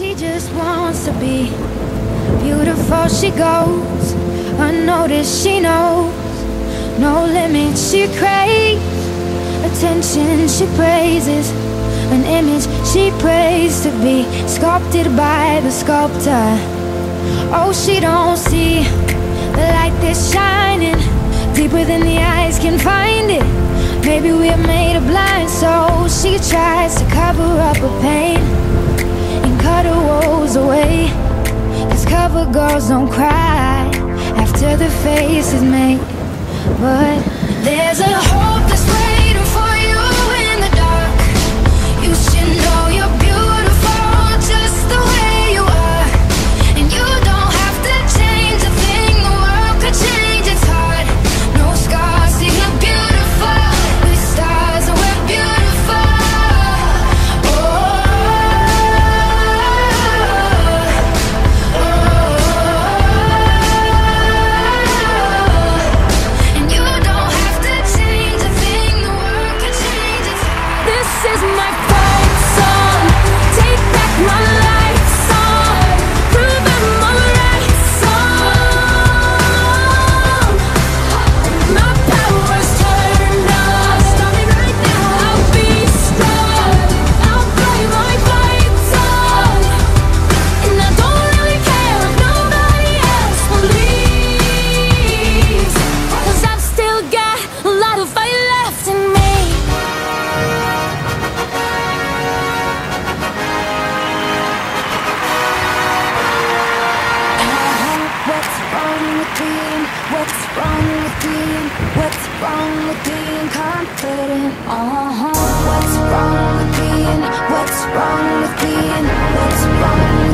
She just wants to be beautiful. She goes unnoticed. She knows no limits. She craves attention. She praises an image she prays to be sculpted by the sculptor. Oh, she don't see the light that's shining deeper than the eyes can find it. Maybe we're made of blind souls. She tries to cover up her pain and cut her woes away, 'cause cover girls don't cry after the face is made. But there's a hope that's waiting for you in the dark. You should know you're beautiful just the way you are, and you don't have to change a thing. The world could change its heart. No scars, see you're beautiful. We're stars and we're beautiful. And you don't have to change a thing. The world could change its heart. This is my fight song. Take back my life song. Prove I'm alright song. My power's turned on. Stop me right now. I'll be strong. I'll play my fight song. And I don't really care if nobody else believes, 'cause I've still got a lot of fight left in me. What's wrong with being, what's wrong with being, what's wrong with being confident? What's wrong with being, what's wrong with being, what's wrong with